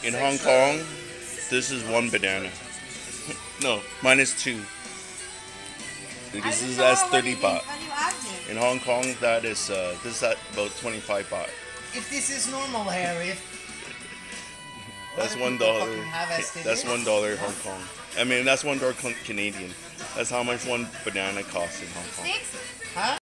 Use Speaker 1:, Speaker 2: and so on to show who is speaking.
Speaker 1: In Hong Kong, this is one banana. No, minus two. Because this is as 30 baht.
Speaker 2: When you add it.
Speaker 1: In Hong Kong, that is this is at about 25 baht.
Speaker 2: If this is normal, Harry,
Speaker 1: That's
Speaker 2: other
Speaker 1: $1.
Speaker 2: people fucking have as it
Speaker 1: That's
Speaker 2: is.
Speaker 1: $1 Hong Kong. I mean, that's $1 Canadian. That's how much one banana costs in Hong Kong.
Speaker 2: Huh?